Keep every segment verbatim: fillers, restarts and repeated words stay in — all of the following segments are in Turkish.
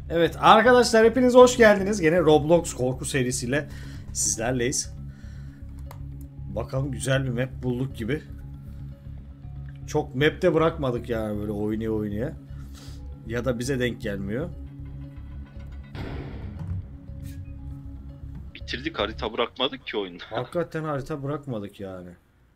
Evet arkadaşlar, hepiniz hoş geldiniz. Gene Roblox korku serisiyle sizlerleyiz. Bakalım, güzel bir map bulduk gibi. Çok map'te bırakmadık yani, böyle oynaya oynaya. Ya da bize denk gelmiyor. Bitirdik, harita bırakmadık ki oyunda. Hakikaten harita bırakmadık yani.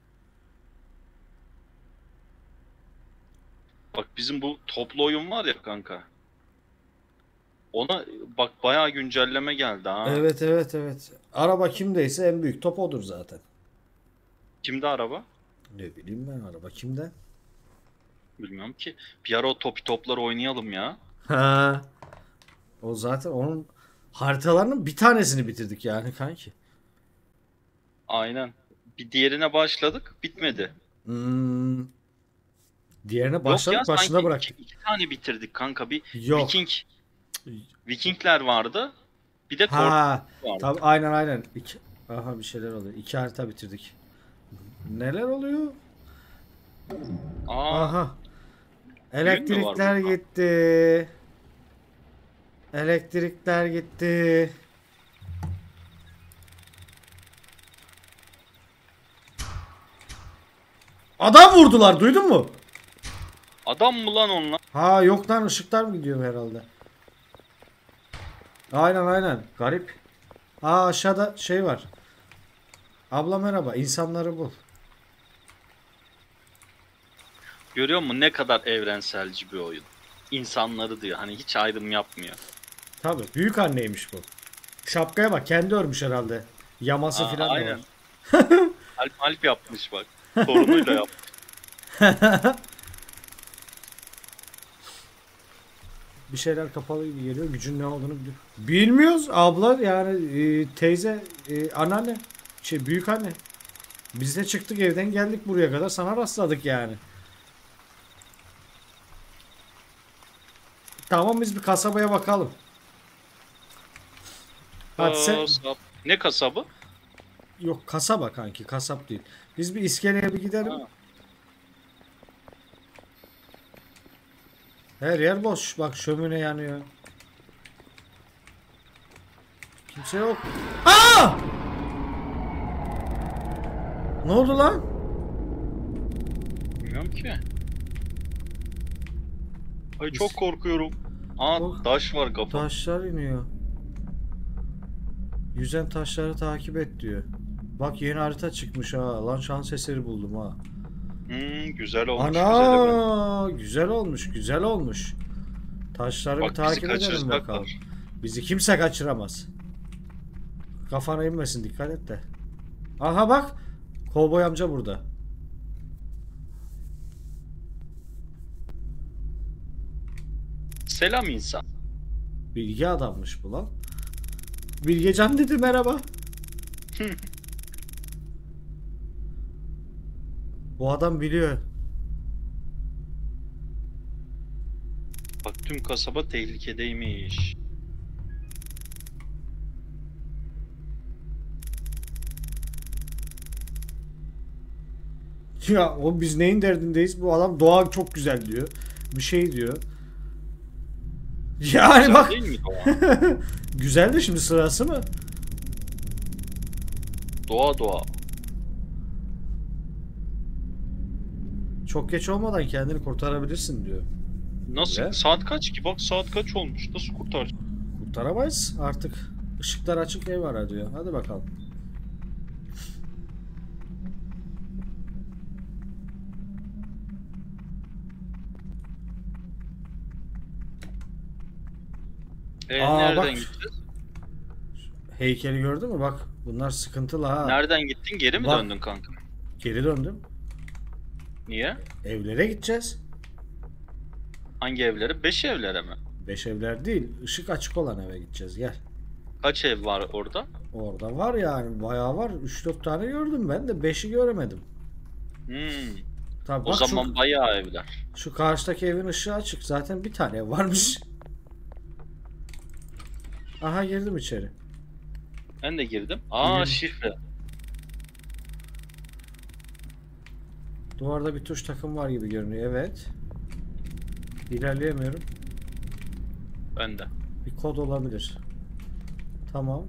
Bak bizim bu toplu oyun var ya kanka. Ona bak bayağı güncelleme geldi ha. Evet evet evet. Araba kimdeyse en büyük top odur zaten. Kimde araba? Ne bileyim ben, araba kimde? Bilmiyorum ki. Bir ara o topi topları oynayalım ya. Ha. O zaten onun haritalarının bir tanesini bitirdik yani kanki. Aynen. Bir diğerine başladık, bitmedi. Hmm. Diğerine Yok ya, başladık, başına sanki iki, bıraktık. iki tane bitirdik kanka. Bir Yok. Viking. Vikingler vardı. Bir de Kork Ha, vardı. tabii, aynen aynen. İki, aha, bir şeyler oluyor. İki harita bitirdik. Neler oluyor? Aa, Aha. düğün mü var Elektrikler burada? gitti. Elektrikler gitti. Adam vurdular, duydun mu? Adam mı lan onlar? Ha yok lan, ışıklar mı gidiyor herhalde? Aynen aynen. Garip. Aa, aşağıda şey var. Abla merhaba. İnsanları bul. Görüyor musun ne kadar evrenselci bir oyun. İnsanları diyor. Hani hiç ayrım yapmıyor. Tabii. Büyük anneymiş bu. Şapkaya bak. Kendi örmüş herhalde. Yaması Aa, filan da var. aynen. Alp Alp yapmış bak. Torunuyla yapmış. Bir şeyler kapalı gibi geliyor. Gücün ne olduğunu biliyor. Bilmiyoruz abla yani, e, teyze, e, anneanne, şey, büyük anne. Biz de çıktık evden, geldik buraya kadar, sana rastladık yani. Tamam, biz bir kasabaya bakalım. Hadi sen, Kasap. Ne kasabı? yok kasaba kanki, kasap değil. Biz bir iskeleye bir gidelim. Ha. Her yer boş. Bak, şömine yanıyor. Kimse yok. Aa! Ne oldu lan? Bilmiyorum ki. Ay çok korkuyorum. Aa, Kork- taş var kafa. Taşlar iniyor. Yüzen taşları takip et diyor. Bak, yeni harita çıkmış ha. Lan, şans eseri buldum ha. Hmm, güzel olmuş. Güzel evet. Ana, güzel olmuş, güzel olmuş. Taşları bir Bak bizi takip edelim bakalım. kaçıracaklar. Bizi kimse kaçıramaz. Kafana inmesin, dikkat et de. Aha bak. Kovboy amca burada. Selam insan. Bilge adammış bu lan. Bilgecan dedi merhaba. Bu adam biliyor. Bak tüm kasaba tehlikedeymiş. Ya o, biz neyin derdindeyiz? Bu adam doğa çok güzel diyor. Bir şey diyor. Yani Güzel bak. değil mi doğa? Güzel de şimdi sırası mı? Doğa doğa. Çok geç olmadan kendini kurtarabilirsin diyor. Nasıl? Ve Saat kaç ki? Bak saat kaç olmuş? Nasıl kurtaracağız? kurtaramayız artık. Işıklar açık, ev ara diyor. Hadi bakalım. E, Aa bak, nereden gideceğiz? heykeli gördün mü? Bak, bunlar sıkıntılı ha. Nereden gittin? Geri mi Bak, döndün kanka? geri döndüm. Niye? Evlere gideceğiz. Hangi evlere? Beş evlere mi? Beş evler değil. Işık açık olan eve gideceğiz. Gel. Kaç ev var orada? Orada var yani. Bayağı var. Üç dört tane gördüm ben de. Beşi göremedim. Hmm. Tabii O bak, zaman şu, bayağı evler. şu karşıdaki evin ışığı açık. Zaten bir tane ev varmış. Aha, girdim içeri. Ben de girdim. Aa, İyi. şifre. Duvarda bir tuş takım var gibi görünüyor. Evet. İlerleyemiyorum. Ben de. Bir kod olabilir. Tamam.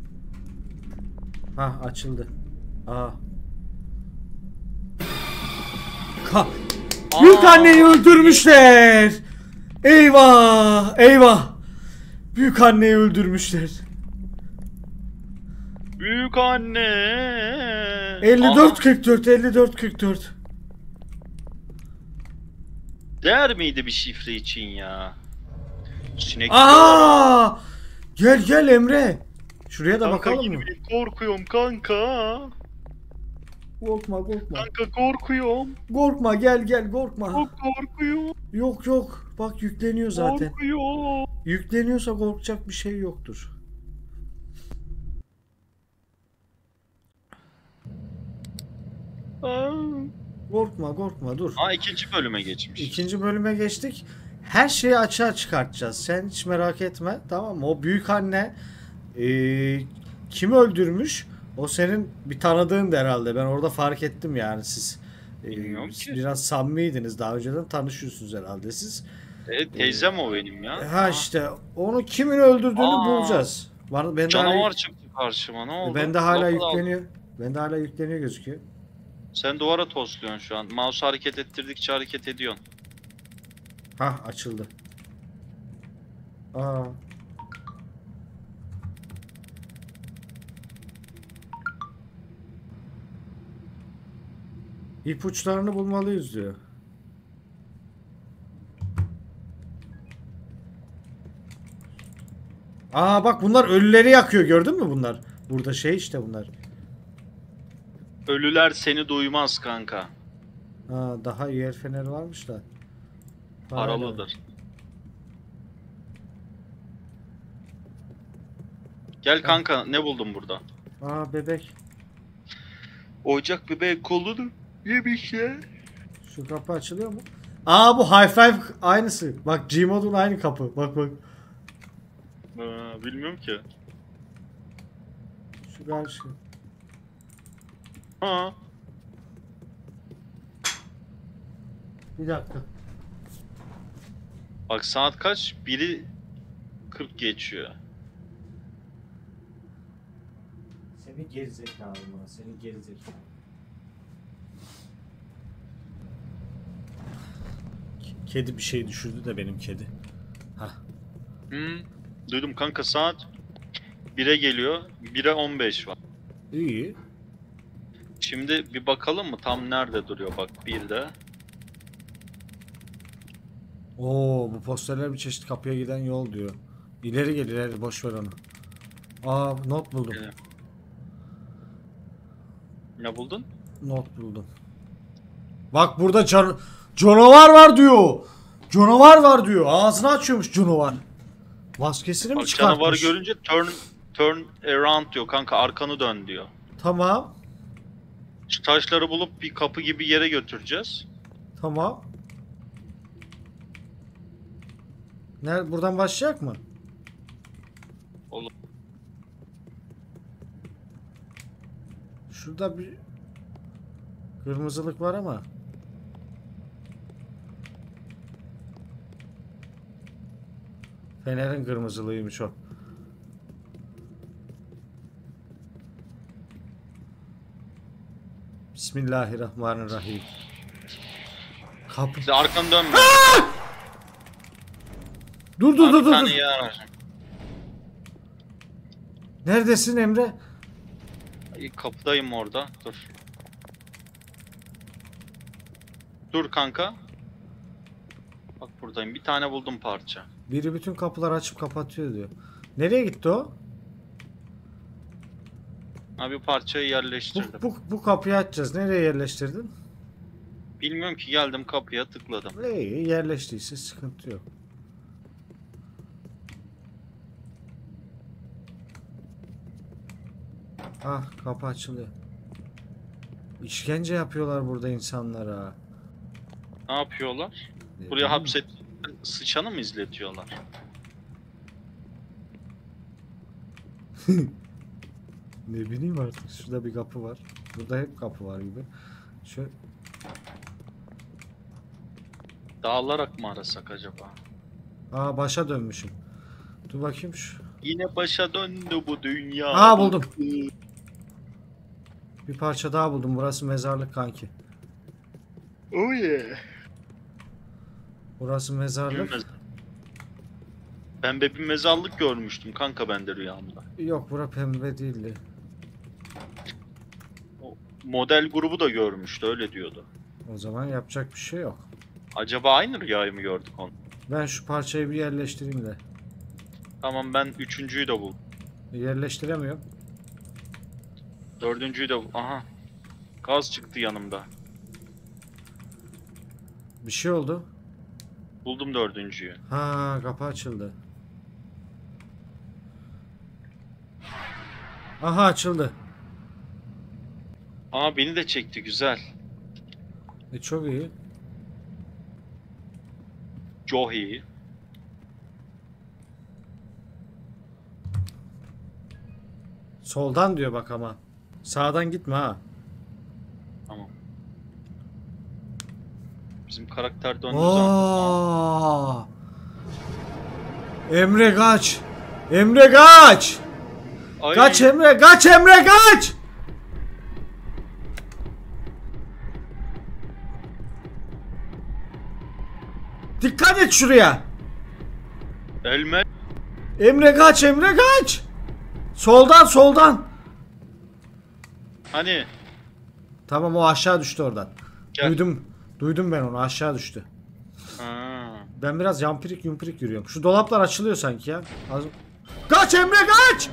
Ha açıldı. Aa. Ka Büyük anneyi öldürmüşler. Eyvah, eyvah. Büyük anneyi öldürmüşler. Büyük anne. elli dört kırk dört, elli dört kırk dört. Değer miydi bir şifre için ya? Sinek. Aa! Gel gel Emre. Şuraya da Kanka bakalım mı? yine korkuyorum kanka. Korkma korkma. Kanka korkuyorum. Korkma gel gel korkma. Çok korkuyorum. Yok yok. Bak yükleniyor zaten. Korkuyorum. Yükleniyorsa korkacak bir şey yoktur. Aa. Korkma korkma dur. Aa ikinci bölüme geçmiş. İkinci bölüme geçtik. Her şeyi açığa çıkartacağız. Sen hiç merak etme. Tamam mı? O büyük anne ee, kimi öldürmüş? O senin bir tanıdığın da herhalde. Ben orada fark ettim yani siz. ee, Bilmiyorum ki. biraz samimiydiniz. Daha önceden tanışıyorsunuz herhalde siz. E, teyzem o benim ya. Ha işte onu kimin öldürdüğünü Aa. bulacağız. Var ben de Canavar hala, çıktı karşıma, ne oldu? ben de hala Lafı aldım. yükleniyor. Ben de hala yükleniyor gözüküyor. Sen duvara tosluyorsun şu an. Mouse hareket ettirdikçe hareket ediyorsun. Hah açıldı. Aa. İpuçlarını bulmalıyız diyor. Aa bak bunlar ölüleri yakıyor, gördün mü bunlar? Burada şey işte bunlar. Ölüler seni duymaz kanka. Ha daha iyi el feneri varmış da. Paralıdır. Gel kanka, ne buldun burada? Aa bebek. Oyuncak bebek kolunu yemişler. Şu kapı açılıyor mu? Aa bu High Five aynısı. Bak Gmod'un aynı kapı. Bak bak. Aa, bilmiyorum ki. Şu karşı. Ha. Bir dakika. Bak saat kaç? Biri kırk geçiyor. Seni gerizekalı mı? Seni gerizekalı. Kedi bir şey düşürdü de benim kedi. Hah. Hmm. Duydum kanka, saat bire geliyor. bire on beş var. İyi. Şimdi bir bakalım mı tam nerede duruyor, bak bir de. Oo bu posterler bir çeşit kapıya giden yol diyor. İleri gel ileri, boş ver onu. Aa not buldum. Evet. Ne buldun? Not buldum. Bak burada can canavar var diyor. Canavar var diyor. Ağzını açıyormuş canavar. Maskesini mi Bak çıkartmış? canavarı görünce turn turn around diyor kanka, arkanı dön diyor. Tamam. Şu taşları bulup bir kapı gibi yere götüreceğiz. Tamam. Nerede, buradan başlayacak mı? Olur. Şurada bir kırmızılık var ama. Fener'in kırmızılığıymış o. Bismillahirrahmanirrahim. Kapı. İşte arkanı dönme. Dur dur dur Bir dur. tane dur. yer var. Neredesin Emre? Ay, kapıdayım orada. Dur. Dur kanka. Bak buradayım. Bir tane buldum parça. Biri bütün kapıları açıp kapatıyor diyor. Nereye gitti o? Abi parçayı Bu, yerleştirdim. bu, bu kapıyı açacağız. Nereye yerleştirdin? Bilmiyorum ki, geldim kapıya tıkladım. İyi, yerleştiyse sıkıntı yok. Ah kapı açılıyor. İşkence yapıyorlar burada insanlara. Ne yapıyorlar? Ne Buraya bileyim. hapset sıçanı mı izletiyorlar? Ne bileyim artık. Şurada bir kapı var. Burada hep kapı var gibi. Şu Dağılarak mı arasak acaba? Aa başa dönmüşüm. Dur bakayım şu. Yine başa döndü bu dünya. Aa, buldum. Bir parça daha buldum. Burası mezarlık kanki. Oh yeah. Burası mezarlık. Mez- Pembe bir mezarlık görmüştüm kanka ben de rüyamda. Yok, bura pembe değildi. O model grubu da görmüştü öyle diyordu. O zaman yapacak bir şey yok. Acaba aynı rüyayı mı gördük onu? Ben şu parçayı bir yerleştireyim de. Tamam ben üçüncüyü de buldum. Yerleştiremiyorum. Dördüncüyü de bul- aha. Gaz çıktı yanımda. Bir şey oldu. Buldum dördüncüyü. Ha, kapı açıldı. Aha, açıldı. Aa beni de çekti güzel. E, çok iyi. Johi. Soldan diyor bak ama. Sağdan gitme ha. Tamam. Bizim karakter döndü zaten. Oo! Emre kaç. Emre kaç. Ay, Kaç Emre, kaç Emre kaç. Dikkat et şuraya. Elme. Emre kaç, Emre kaç. Soldan, soldan. Hani Tamam, o aşağı düştü oradan. Gel. Duydum. Duydum ben onu, aşağı düştü. ha. Ben biraz yampirik yumpirik yürüyorum. Şu dolaplar açılıyor sanki ya. Az... Kaç Emre kaç.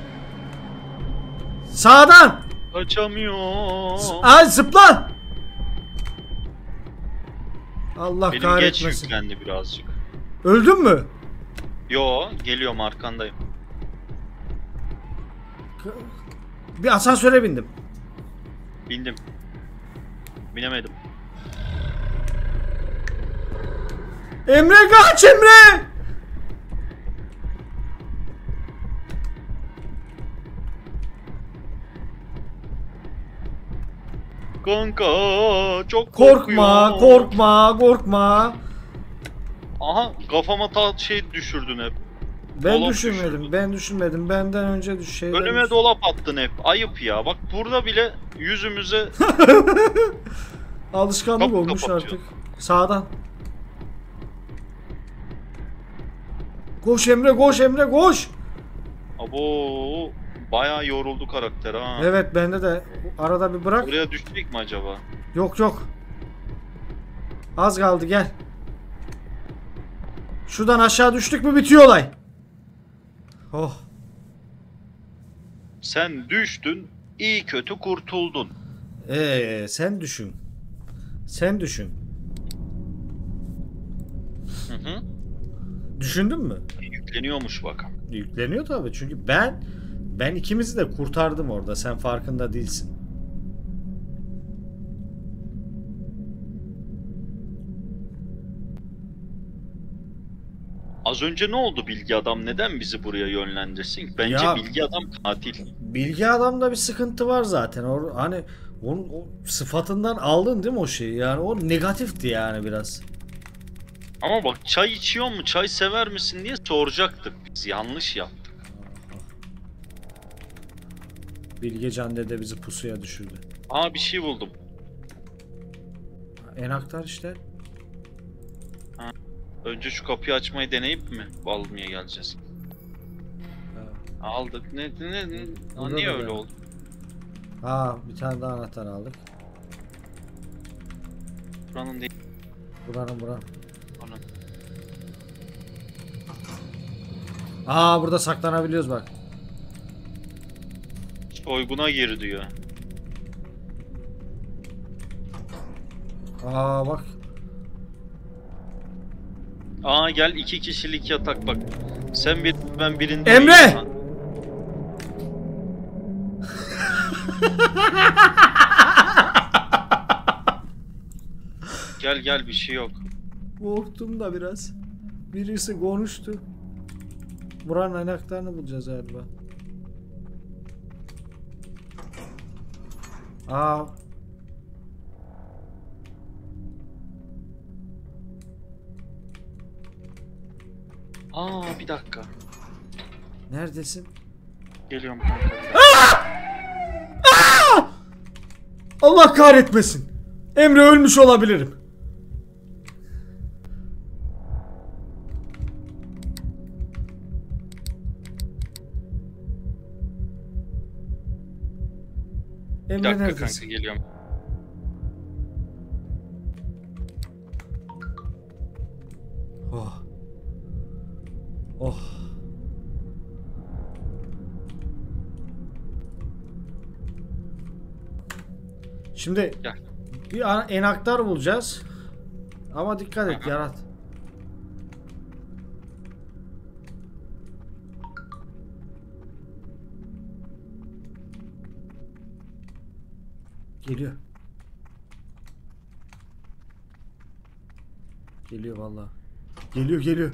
Sağdan. Kaçamıyor. Ay, zıpla. Allah Benim geç kahretmesin. yüklendi birazcık. Öldün mü? Yo geliyorum arkandayım. Bir asansöre bindim. Bindim. Binemedim. Emre kaç Emre. Kanka çok Korkma, korkuyorum. korkma, korkma. Aha kafama ta şey düşürdün hep. Ben Dolap düşünmedim, düşürdün. ben düşünmedim. Benden önce düş şeyler. Önüme dolap attın hep. Ayıp ya. Bak burada bile yüzümüze Alışkanlık Kapı olmuş kapatıyor. artık. Sağdan. Koş Emre, koş Emre, koş. abo bayağı yoruldu karakter ha. Evet, bende de arada bir bırak. Oraya düşecek mi acaba? Yok yok. Az kaldı, gel. Şuradan aşağı düştük mü bitiyor olay. Oh. Sen düştün, iyi kötü kurtuldun. Ee, sen düşün. Sen düşün. Hı hı. Düşündün mü? Yükleniyormuş bak. Yükleniyor tabii, çünkü ben ben ikimizi de kurtardım orada. Sen farkında değilsin. Az önce ne oldu bilgi adam? Neden bizi buraya yönlendirsin? Bence Ya- bilgi adam katil. Bilgi adamda bir sıkıntı var zaten. O hani onun o sıfatından aldın değil mi o şeyi? Yani o negatifti yani biraz. Ama bak çay içiyor mu, çay sever misin diye soracaktık biz. Yanlış yaptık. Bilgecan dede bizi pusuya düşürdü. Aa bir şey buldum. Enaktar işte. Önce şu kapıyı açmayı deneyip mi almaya geleceğiz? Aldık. Ne ne ne? Aa, Burada niye da öyle ben- oldu? Ha, bir tane daha anahtar aldık. Buranın değil. Buranın buranın. Buranın. Aa, burada saklanabiliyoruz bak. Soyguna gir diyor. Aa bak. Aa gel iki kişilik yatak bak. Sen bir ben birinde. Emre! uyuyayım lan. Gel gel bir şey yok. Korktum da biraz. Birisi konuştu. Buranın anahtarını bulacağız galiba. Aa. Aa bir dakika. Neredesin? Geliyorum kanka. Allah kahretmesin. Emre, ölmüş olabilirim. Bir Emre dakika neredesin? kanka, geliyorum. Oh. Oh. Şimdi Gel. bir ana- enaktar bulacağız. Ama dikkat et, Aha. yarat. Geliyor. Geliyor vallahi. Geliyor geliyor.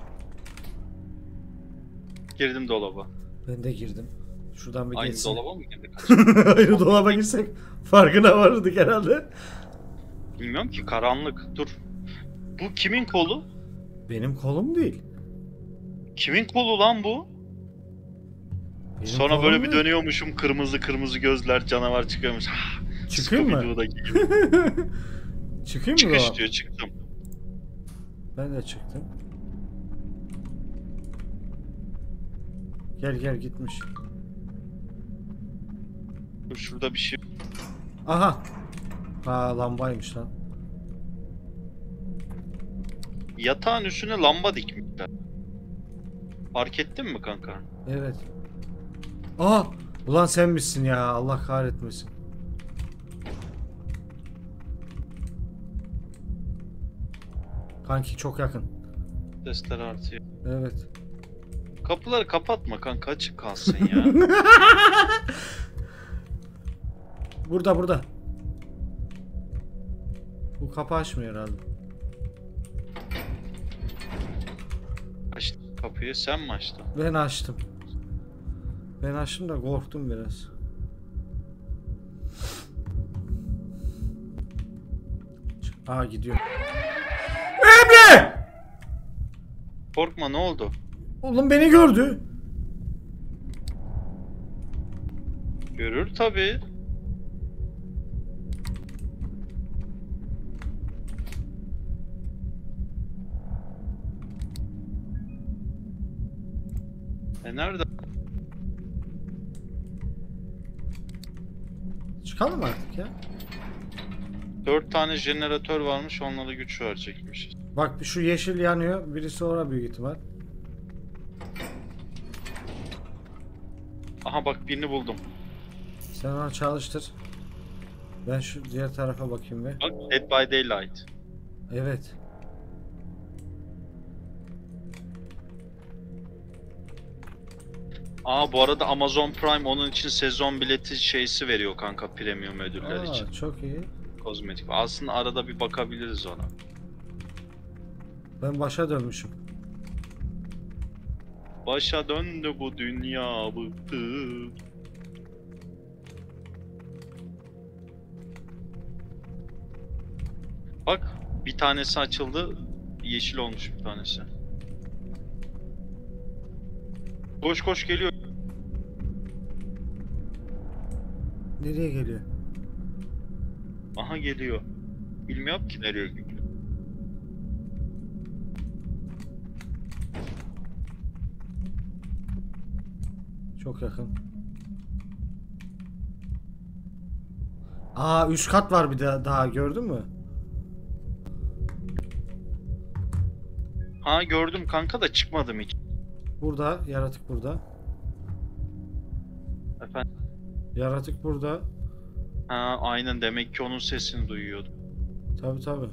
Girdim dolaba. Ben de girdim. Şuradan bir Aynı geçsin. dolaba mı girdik? Aynı dolaba girsek farkına varırdık herhalde. Bilmiyorum ki, karanlık. Dur. Bu kimin kolu? Benim kolum değil. Kimin kolu lan bu? Benim Sonra kolum böyle bir değil. dönüyormuşum, kırmızı kırmızı gözler, canavar çıkıyormuş. Ah, Çıkayım mı? Scooby-Doo'daki gibi. Çıkayım mı Çıkış dolap? diyor, çıktım. Ben de çıktım. Gel gel, gitmiş. Dur, şurada bir şey. Aha. Ha, lambaymış lan. Yatağın üstüne lamba dikmişler. Fark ettin mi kanka? Evet. Aa! Ulan sen misin ya? Allah kahretmesin. Kanki çok yakın. Sesler artıyor. Evet. Kapıları kapatma kanka, açık kalsın ya. Burada burada. Bu kapı açmıyor herhalde. Açtın kapıyı, sen mi açtın? Ben açtım. Ben açtım da korktum biraz. Aa, gidiyor. Emre! Korkma, ne oldu? Oğlum beni gördü. Görür tabii. E nerede? Çıkalım artık ya. Dört tane jeneratör varmış, onlara güç verecekmiş. Bak şu yeşil yanıyor. Birisi orada büyük ihtimal. Aha bak, birini buldum. Sen onu çalıştır. Ben şu diğer tarafa bakayım bir. Bak, Dead by Daylight. Evet. Aa, bu arada Amazon Prime onun için sezon bileti şeysi veriyor kanka, premium ödüller için. Aa, çok iyi. Kozmetik. Aslında arada bir bakabiliriz ona. Ben başa dönmüşüm. Başa döndü bu dünya, bıktı. Bak, bir tanesi açıldı, yeşil olmuş bir tanesi. Koş koş, geliyor. Nereye geliyor? Aha, geliyor. Bilmiyorum ki nereye gidiyor. Çok yakın. Aa, üst kat var bir de daha, gördün mü? Ha, gördüm kanka da çıkmadım hiç. Burada yaratık, burada. Efendim? Yaratık burada. Ha, aynen, demek ki onun sesini duyuyordum. Tabi tabi.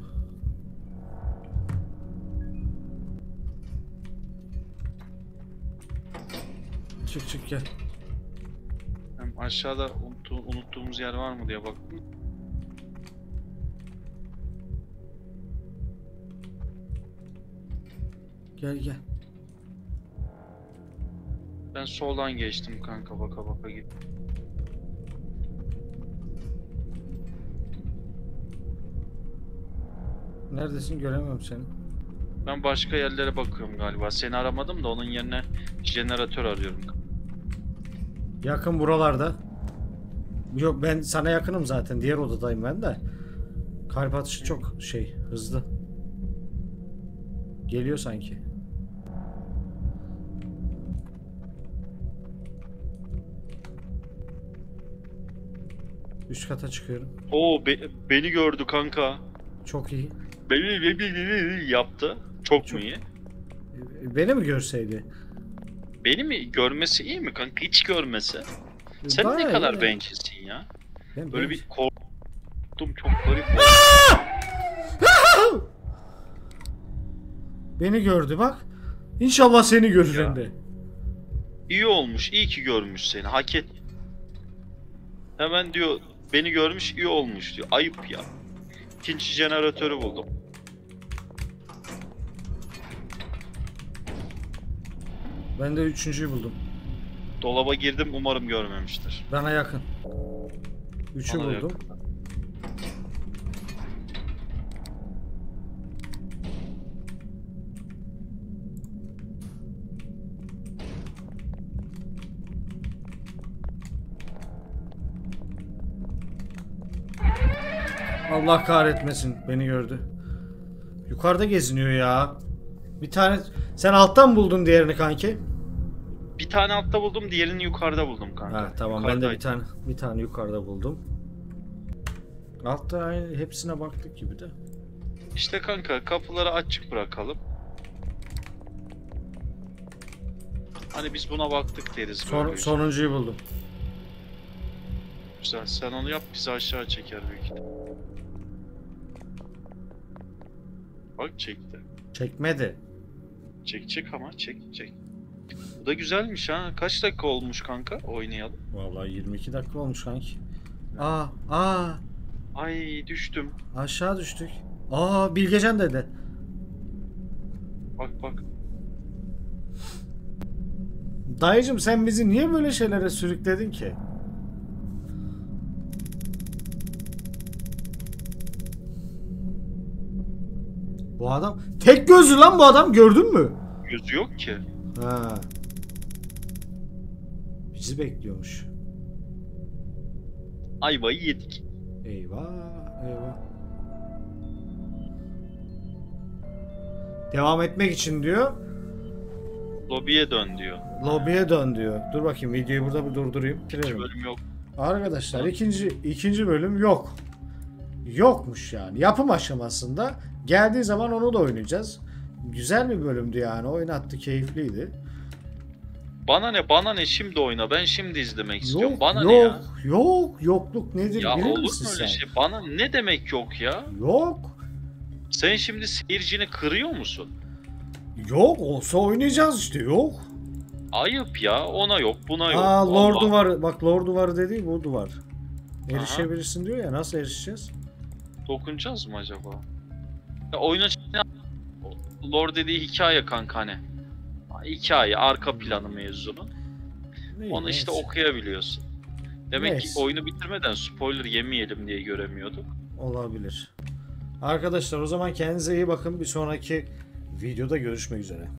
Çık çık gel. Hem aşağıda unuttu, unuttuğumuz yer var mı diye baktım. Gel gel. Ben soldan geçtim kanka, baka baka git. Neredesin, göremiyorum seni. Ben başka yerlere bakıyorum galiba. Seni aramadım da onun yerine jeneratör arıyorum. Yakın buralarda. Yok, ben sana yakınım zaten. Diğer odadayım ben de. Kalp atışı çok şey hızlı. Geliyor sanki. Üst kata çıkıyorum. Oo be- beni gördü kanka. Çok iyi. Beni, beni, beni, beni yaptı. Çok, Çok- mu iyi? Beni mi görseydi? Beni mi görmesi iyi mi kanka? Hiç görmese. Sen Bayağı ne kadar iyi. bencilsin ya. Ben Böyle bench- bir korktum, çok garip oldu. Beni gördü bak. İnşallah seni görür Ya. hem de. İyi olmuş, iyi ki görmüş seni. Hak et. Hemen diyor beni görmüş, iyi olmuş diyor. Ayıp ya. İkinci jeneratörü buldum. Ben de üçüncüyü buldum. Dolaba girdim, umarım görmemiştir. Bana yakın. Üçü Bana buldum. yakın. Allah kahretmesin, beni gördü. Yukarıda geziniyor ya. Bir tane sen alttan buldun diğerini kanki. Bir tane altta buldum, diğerini yukarıda buldum kanka. Ha tamam, ben de bir Yukarıdaydı. tane bir tane yukarıda buldum. Altta aynı hepsine baktık gibi de. İşte kanka kapıları açık bırakalım. Hani biz buna baktık deriz Son, böyle. sonuncuyu buldum. Güzel, sen onu yap, bizi aşağı çeker büyük ihtimal. Bak çekti. Çekmedi. Çek çek ama çek çek. Bu da güzelmiş ha. Kaç dakika olmuş kanka oynayalım? Vallahi yirmi iki dakika olmuş kanki. Aa, aa, Ay düştüm. aşağı düştük. Aa, Bilgecan dedi. Bak bak. Dayıcım, sen bizi niye böyle şeylere sürükledin ki? Bu adam tek gözlü lan, bu adam, gördün mü? Gözü yok ki. Ha. Bizi bekliyormuş. Ayvayı yedik. Eyvah, eyvah. Devam etmek için diyor. Lobiye dön diyor. Lobiye dön diyor. Dur bakayım, videoyu burada bir durdurayım. Hiç Bitirelim. bölüm yok. Arkadaşlar ikinci ikinci bölüm yok. Yokmuş yani. Yapım aşamasında. Geldiği zaman onu da oynayacağız. Güzel bir bölümdü yani. Oynattı, keyifliydi. Bana ne bana ne şimdi oyna. Ben şimdi izlemek istiyorum. Yok, Bana yok, ne ya? yok, yokluk nedir Ya bilir olur mu misin öyle sen? şey? Bana ne demek yok ya? Yok. Sen şimdi seyircini kırıyor musun? Yok olsa oynayacağız işte, yok. Ayıp ya. Ona yok, buna yok. Aa, lor Allah. duvarı. Bak, lor duvarı dediği bu duvar. Erişebilirsin diyor ya, nasıl erişeceğiz? Dokunacağız mı acaba? Ya oyunun içinde lore dediği hikaye kanka hani. Hikaye, arka planı mevzunun. Ney, Onu işte neyse. okuyabiliyorsun. Demek Neyse. ki oyunu bitirmeden spoiler yemeyelim diye göremiyorduk. Olabilir. Arkadaşlar, o zaman kendinize iyi bakın. Bir sonraki videoda görüşmek üzere.